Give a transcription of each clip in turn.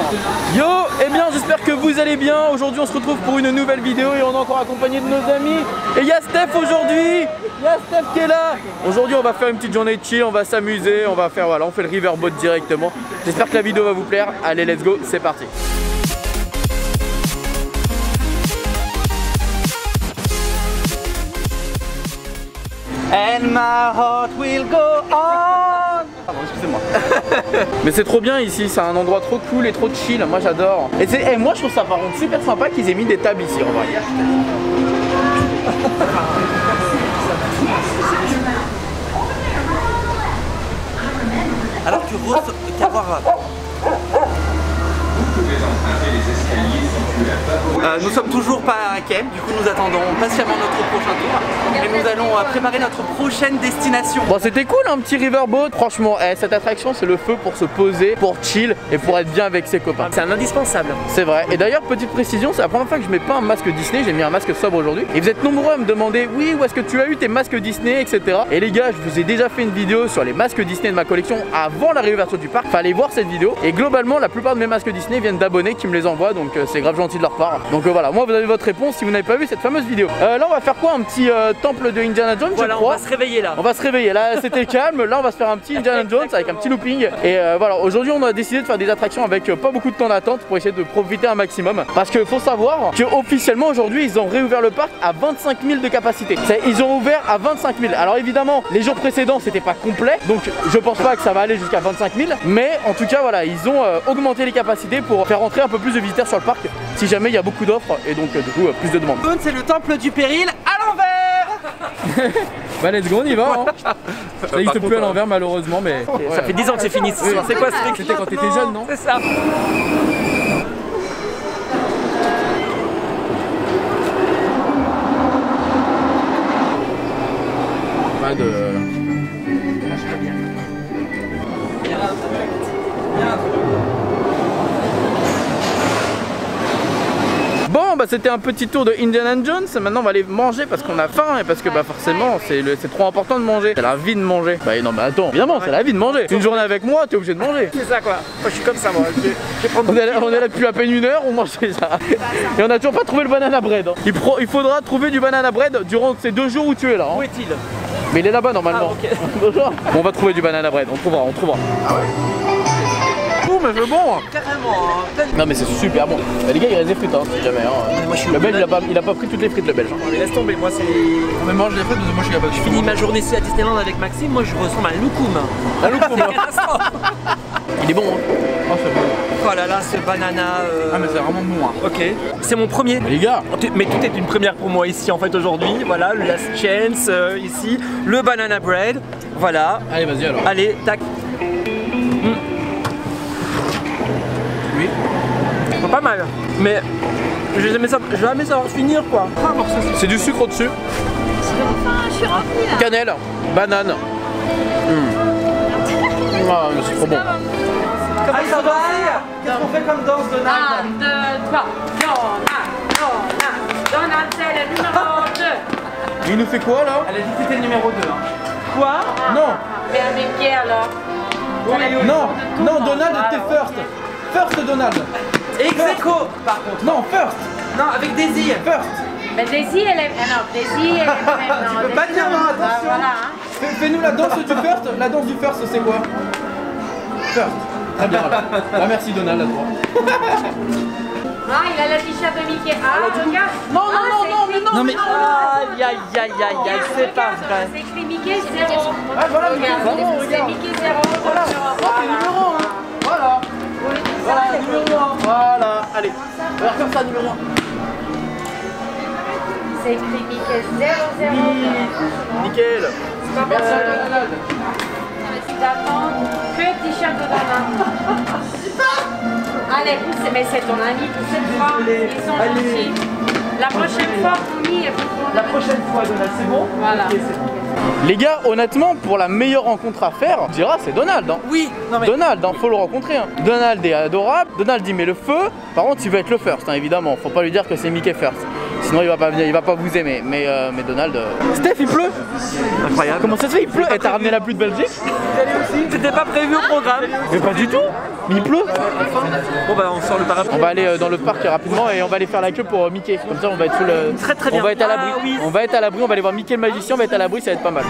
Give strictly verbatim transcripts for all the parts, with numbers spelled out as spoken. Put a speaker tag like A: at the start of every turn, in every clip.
A: Yo, eh bien j'espère que vous allez bien. Aujourd'hui on se retrouve pour une nouvelle vidéo et on est encore accompagné de nos amis. Et il y a Steph aujourd'hui. Il y a Steph qui est là. Aujourd'hui on va faire une petite journée de chill, on va s'amuser, on va faire voilà, on fait le riverboat directement. J'espère que la vidéo va vous plaire. Allez, let's go, c'est parti.
B: And my heart will go on. Pardon, excusez-moi.
A: Mais c'est trop bien ici, c'est un endroit trop cool et trop chill, moi j'adore. Et, et moi je trouve ça par contre super sympa qu'ils aient mis des tables ici en vrai.
B: Alors tu ressors Carrara. Euh, nous sommes toujours pas à quai, du coup nous attendons patiemment notre prochain tour et nous allons euh, préparer notre prochaine destination.
A: Bon, c'était cool un petit riverboat, franchement eh, cette attraction c'est le feu pour se poser, pour chill et pour être bien avec ses copains.
B: C'est un indispensable.
A: C'est vrai, et d'ailleurs petite précision, c'est la première fois que je mets pas un masque Disney, j'ai mis un masque sobre aujourd'hui. Et vous êtes nombreux à me demander oui où est-ce que tu as eu tes masques Disney, etc. Et les gars, je vous ai déjà fait une vidéo sur les masques Disney de ma collection avant la réouverture du parc, fallait voir cette vidéo. Et globalement la plupart de mes masques Disney viennent d'abonnés qui me les envoient, donc euh, c'est grave gentil de leur part. Donc euh, voilà, moi vous avez votre réponse si vous n'avez pas vu cette fameuse vidéo. Euh, là on va faire quoi? Un petit euh, temple de Indiana Jones,
B: voilà,
A: je crois.
B: On va se réveiller là.
A: On va se réveiller, là c'était calme, là on va se faire un petit Indiana Jones avec un petit looping. Et euh, voilà, aujourd'hui on a décidé de faire des attractions avec euh, pas beaucoup de temps d'attente pour essayer de profiter un maximum. Parce que faut savoir que officiellement aujourd'hui ils ont réouvert le parc à vingt-cinq mille de capacité. Ils ont ouvert à vingt-cinq mille. Alors évidemment les jours précédents c'était pas complet, donc je pense pas que ça va aller jusqu'à vingt-cinq mille. Mais en tout cas voilà, ils ont euh, augmenté les capacités pour faire rentrer un peu plus de visiteurs sur le parc si jamais il y a beaucoup d'offres et donc euh, du coup euh, plus de demandes.
B: C'est le temple du péril à l'envers.
A: Bah let's go, on y va hein. Ça n'existe plus à l'envers malheureusement, mais
B: ouais. Ça fait dix ans que c'est fini.
A: Oui.
B: C'est quoi ce truc?
A: C'était quand t'étais jeune, non?
B: C'est ça.
A: Pas de... Bon bah c'était un petit tour de Indiana Jones. Maintenant on va aller manger parce qu'on a faim et parce que bah forcément c'est trop important de manger. C'est la vie de manger. Bah non mais attends, évidemment c'est la vie de manger. Une journée avec moi t'es obligé de manger.
B: C'est ça quoi. Moi je suis comme ça moi. Je vais, je vais prendre
A: on, est là, on est là depuis à peine une heure, on mange ça. Et on a toujours pas trouvé le banana bread hein. il, il faudra trouver du banana bread durant ces deux jours où tu es là hein.
B: Où est-il?
A: Mais il est là-bas normalement.
B: Ah, okay.
A: Bonjour. Bon, on va trouver du banana bread, on trouvera, on trouvera. Ah ouais. Oh mais c'est bon.
B: Carrément hein.
A: Non mais c'est super bon. Bah, les gars il reste des frites hein, si jamais hein. Moi, je suis le belge il a, pas, il a pas pris toutes les frites le belge hein.
B: Mais laisse tomber, moi c'est...
C: On me mange les frites parce que moi je suis capable.
B: Je finis ma journée ici à Disneyland avec Maxime, moi je ressemble à un loukoum.
A: Un loukoum. Il est bon hein.
C: Oh c'est bon.
B: Oh là là ce banana euh...
C: Ah mais c'est vraiment bon hein.
B: Ok. C'est mon premier.
A: Les gars.
B: Mais tout est une première pour moi ici en fait aujourd'hui. Voilà, le Last Chance euh, ici. Le banana bread. Voilà.
A: Allez vas-y alors.
B: Allez, tac. Mmh.
A: Oui.
B: Pas mal. Mais je vais jamais savoir, je vais jamais savoir finir quoi.
A: C'est du sucre au-dessus.
D: Je suis remplie là.
A: Cannelle, banane. Mmh. Ah mais c'est trop bon.
B: Comment ça va? Qu'est-ce qu'on fait comme danse, Donald?
D: un, deux, trois. Donald, Donald, Donald, c'est le numéro deux.
A: Il nous fait quoi là?
B: Elle a dit que c'était le numéro deux. Hein. Quoi?
A: Non.
D: Mais avec qui alors?
A: Non, non, Donald était first. First Donald.
B: Ex-aequo par contre.
A: Non, first.
B: Non, avec Daisy.
A: First.
D: Mais Daisy, elle est. Ah non, Daisy, elle est même.
B: Tu peux pas dire non, attention.
D: Voilà. Hein.
A: Fais-nous la danse du first. La danse du first, c'est quoi? First. Très bien. Voilà. Ah, merci Donald, à toi.
D: Ah, il a le t-shirt de Mickey. Ah, regarde.
A: Non, non, non, non, mais non.
B: Non mais aïe aïe aïe aïe aïe, c'est pas vrai.
D: C'est écrit Mickey zéro.
A: Ah voilà, Mickey
D: Regarde,
A: zéro,
D: c'est
A: regarde.
D: Mickey zéro.
A: Voilà. Oh, c'est numéro un. Voilà. Voilà, numéro un. Voilà. Allez, on va refaire ça numéro un.
D: C'est écrit Mickey zéro zéro.
A: Nickel. Merci Donald.
D: D'attendre que t-shirt de Donald. Allez, pousse, mais c'est ton ami pour cette fois. Ils sont gentils. La prochaine fois, promis, et vous
B: La prochaine fois, Donald, c'est bon?
D: Voilà.
B: Okay, c'est bon.
A: Les gars, honnêtement, pour la meilleure rencontre à faire, on dira c'est Donald. Hein.
B: Oui, non mais...
A: Donald, hein, faut le rencontrer. Hein. Donald est adorable. Donald il met le feu. Par contre, il veut être le first, hein, évidemment. Faut pas lui dire que c'est Mickey first. Sinon il va pas venir, il va pas vous aimer. Mais, euh, mais Donald. Euh... Steph, il pleut.
B: Incroyable.
A: Comment ça se fait, il pleut? Et t'as ramené la pluie de Belgique?
B: C'était pas prévu au programme.
A: Mais pas du tout. Mais il pleut.
B: Bon bah on sort le parapluie.
A: On va aller euh, dans le parc rapidement et on va aller faire la queue pour euh, Mickey. Comme ça on va être sous le.
B: Très très bien.
A: On va être à l'abri.
B: Ah, oui.
A: On va être à l'abri. On va aller voir Mickey le magicien. On va être à l'abri. Ça va être pas mal.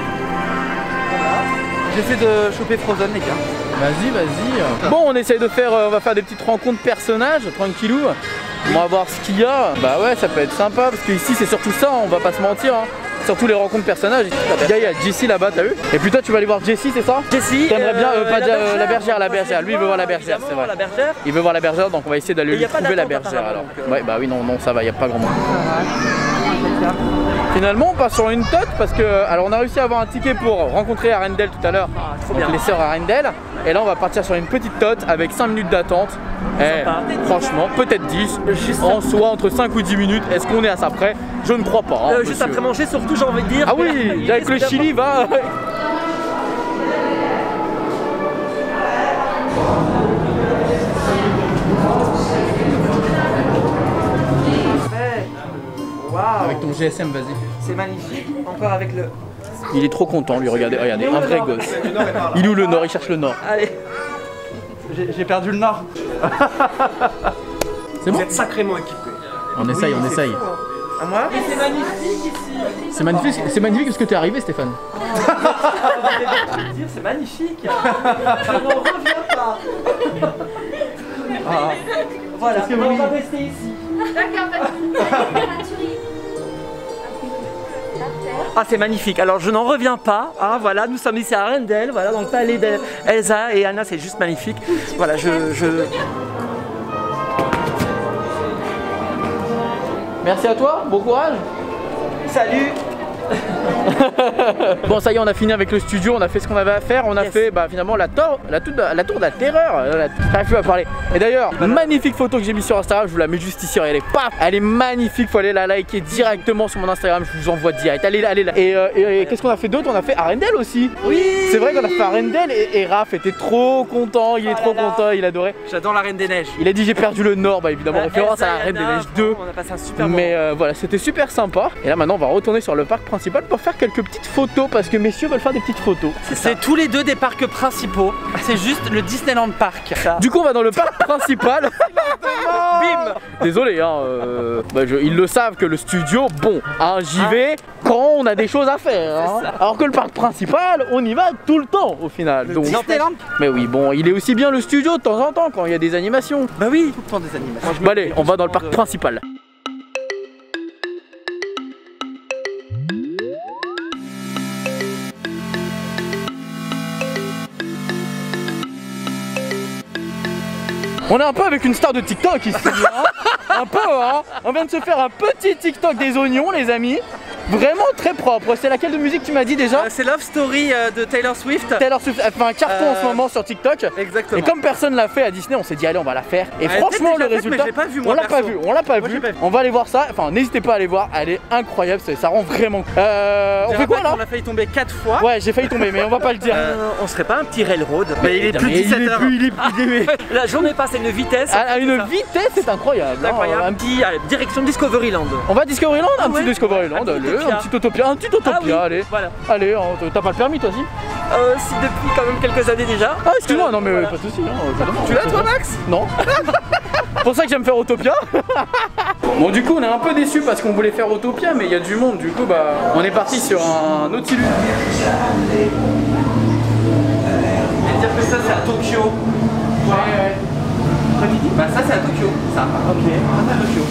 B: J'essaie de choper Frozen les gars.
A: Vas-y, vas-y. Bon, on essaye de faire, euh, on va faire des petites rencontres personnages, tranquillou. On va voir ce qu'il y a. Bah ouais, ça peut être sympa parce qu'ici c'est surtout ça, on va pas se mentir. Hein. Surtout les rencontres personnages. Il y a Jessie là-bas, t'as vu? Et puis toi, tu vas aller voir Jessie, c'est ça?
B: Jessie.
A: T'aimerais bien euh, pas
B: la,
A: dire,
B: bergère,
A: la bergère, la bergère. Lui, il veut voir la bergère, c'est vrai.
B: La bergère.
A: Il veut voir la bergère, donc on va essayer d'aller lui trouver la bergère. Alors.
B: Donc, euh...
A: Ouais, bah oui, non, non, ça va, il y a pas grand monde. Finalement, on passe sur une tote parce que, alors, on a réussi à avoir un ticket pour rencontrer Arendelle tout à l'heure.
B: Ah, trop
A: donc
B: bien.
A: les sœurs Arendelle. Et là, on va partir sur une petite tote avec cinq minutes d'attente. Eh, franchement, peut-être dix.
B: Juste
A: en soi, entre cinq ou dix minutes. Est-ce qu'on est à ça près? Je ne crois pas. Hein,
B: euh, juste après manger, surtout, j'ai envie de dire.
A: Ah oui, avec le chili, va.
B: Waouh.
A: Avec ton G S M, vas-y.
B: C'est magnifique. Encore avec le.
A: Il est trop content, lui. Regardez, regardez, un vrai gosse. Il est où le nord? Il cherche le nord.
B: Allez. J'ai perdu le nord.
A: C'est bon?
E: Vous êtes sacrément équipés.
A: On essaye, on essaye.
B: À moi?
D: C'est magnifique ici.
A: C'est magnifique, c'est magnifique parce que t'es arrivé, Stéphane.
B: C'est magnifique. Je n'en reviens pas. Ah. Voilà, on va rester ici. Ah, c'est magnifique. Alors, je n'en reviens pas. Ah, voilà, nous sommes ici à Arendelle, voilà, dans le palais d'Elsa et Anna, c'est juste magnifique. Voilà, je, je...
A: Merci à toi, bon courage.
B: Salut.
A: Bon, ça y est, on a fini avec le studio, on a fait ce qu'on avait à faire, on a
B: Yes.
A: fait bah, finalement la, tour, la, tour, la tour de la terreur. Euh, J'arrive plus à parler. Et d'ailleurs, magnifique photo que j'ai mise sur Instagram, je vous la mets juste ici, elle est paf, elle est magnifique, faut aller la liker directement sur mon Instagram, je vous envoie direct. Allez, allez là. Et, euh, et, et qu'est-ce qu'on a fait d'autre? On a fait Arendelle aussi.
B: Oui.
A: C'est vrai qu'on a fait Arendelle et, et Raph était trop content, il est
B: Oh
A: trop
B: là là.
A: content, il adorait.
B: J'adore la Reine des Neiges.
A: Il a dit j'ai perdu le nord, bah évidemment,
B: Euh,
A: référence
B: Elsa
A: à la
B: et
A: Reine des
B: Anna,
A: Neiges deux.
B: On a passé un super moment.
A: Mais euh, voilà, c'était super sympa. Et là maintenant on va retourner sur le parc principal pour faire quelques petites photos parce que messieurs veulent faire des petites photos.
B: C'est tous les deux des parcs principaux. C'est juste le Disneyland Park.
A: Du coup on va dans le parc principal. Bim. Désolé hein, euh, bah, je- ils le savent que le studio, bon, hein, j'y vais quand on a des choses à faire. Hein. Alors que le parc principal, on y va tout le temps au final. Donc,
B: Disneyland.
A: mais oui, bon, il est aussi bien le studio de temps en temps quand il y a des animations.
B: Bah oui, tout le temps des animations.
A: Bah allez, on va dans le parc principal. On est un peu avec une star de TikTok ici, hein. Un peu, hein. On vient de se faire un petit TikTok des oignons, les amis. Vraiment très propre. C'est laquelle de musique tu m'as dit déjà?
B: Euh, c'est Love Story euh, de Taylor Swift.
A: Taylor Swift, elle fait un carton en ce
B: Euh,
A: moment sur TikTok.
B: Exactement.
A: Et comme personne l'a fait à Disney, on s'est dit allez on va la faire. Et
B: Elle est
A: franchement
B: peut-être
A: le
B: déjà faite, mais
A: résultat,
B: je l'ai pas vu,
A: on
B: moi,
A: l'a pas
B: perso.
A: vu, on l'a pas
B: Moi,
A: vu.
B: j'ai pas vu.
A: On va aller voir ça. Enfin n'hésitez pas à aller voir, elle est incroyable, ça ça rend vraiment. Euh, on
B: Je
A: fait quoi
B: rappelle
A: là?
B: qu'on a failli tomber quatre fois.
A: Ouais j'ai failli tomber mais on va pas le dire.
B: Euh, on serait pas un petit railroad. Mais il est plus de
A: Mais il
B: dix-sept
A: est
B: heures.
A: plus, il est plus-
B: La journée passe à une vitesse.
A: à à une vitesse c'est incroyable.
B: C'est
A: hein.
B: incroyable.
A: Un
B: Un
A: petit-
B: petit, allez, direction Discoveryland.
A: On va à Discoveryland, un
B: Ah
A: petit
B: ouais.
A: Discoveryland,
B: Un petit
A: allez,
B: Utopia.
A: un petit Utopia, un petit Utopia,
B: Ah oui,
A: allez.
B: voilà.
A: Allez, hein, t'as pas le permis toi aussi?
B: Euh, si depuis quand même quelques années déjà.
A: Ah excuse-moi, non mais
B: Voilà.
A: pas de soucis. Hein, je demande.
B: Tu l'as toi Max?
A: Non. C'est pour ça que j'aime faire Autopia. Bon du coup on est un peu déçus parce qu'on voulait faire Autopia mais il y a du monde du coup bah on est parti sur un Nautilus.
B: Et dire que ça c'est à Tokyo.
A: Ouais ouais.
B: Bah ça c'est à Tokyo. Ça. Ok. Ça c'est à Tokyo.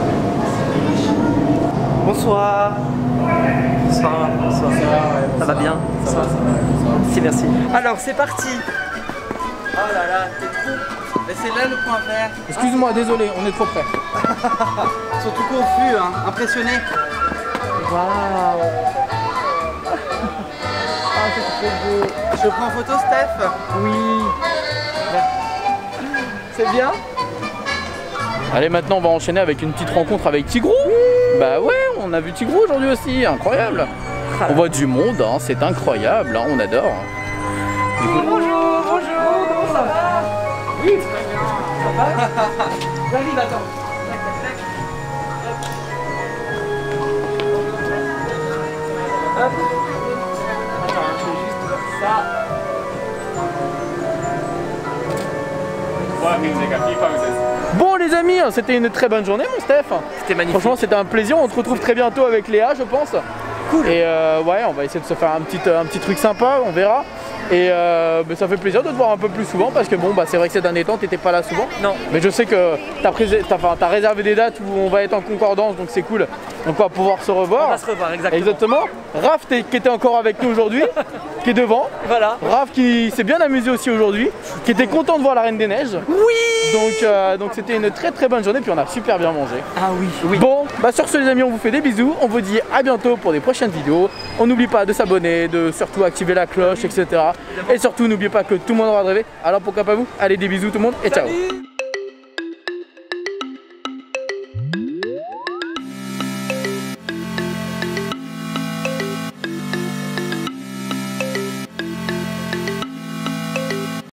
B: Bonsoir. Bonsoir. Bonsoir. Ça va bien? Ça va. Merci, merci. Alors c'est parti. Oh là là, t'es trop. Mais c'est là le point vert.
A: Excuse-moi, désolé, on est trop près.
B: Surtout confus, hein, impressionné. Waouh. Ah, c'est trop beau. Je prends en photo, Steph? Oui. C'est bien?
A: Allez maintenant on va enchaîner avec une petite rencontre avec Tigrou. Bah ouais, on a vu Tigrou aujourd'hui aussi, incroyable. On voit du monde, hein, c'est incroyable, hein, on adore. Du coup,
B: Bonjour, bonjour, comment ça va? Oui, très bien. Ça va? J'arrive, attends. Tac, tac, tac. Attends, je fais juste ça.
A: Bon les amis, c'était une très bonne journée mon Steph.
B: C'était magnifique.
A: Franchement c'était un plaisir, on se retrouve très bientôt avec Léa je pense.
B: Cool.
A: Et euh, ouais, on va essayer de se faire un petit, un petit truc sympa, on verra. Et euh, bah, ça fait plaisir de te voir un peu plus souvent parce que bon bah c'est vrai que ces derniers temps t'étais pas là souvent.
B: Non.
A: Mais je sais que t'as t'as, t'as réservé des dates où on va être en concordance donc c'est cool. Donc on va pouvoir se revoir.
B: On va se revoir exactement.
A: Exactement. Raph qui était encore avec nous aujourd'hui, qui est devant.
B: Voilà.
A: Raph qui s'est bien amusé aussi aujourd'hui, qui était content de voir la Reine des Neiges.
B: Oui.
A: Donc euh, donc c'était une très très bonne journée puis on a super bien mangé.
B: Ah oui. Oui.
A: Bon bah sur ce les amis on vous fait des bisous, on vous dit à bientôt pour des prochaines vidéos. On n'oublie pas de s'abonner, de surtout activer la cloche, et cetera. Et surtout n'oubliez pas que tout le monde aura rêvé. Alors pourquoi pas vous? Allez des bisous tout le monde et ciao.
B: Salut.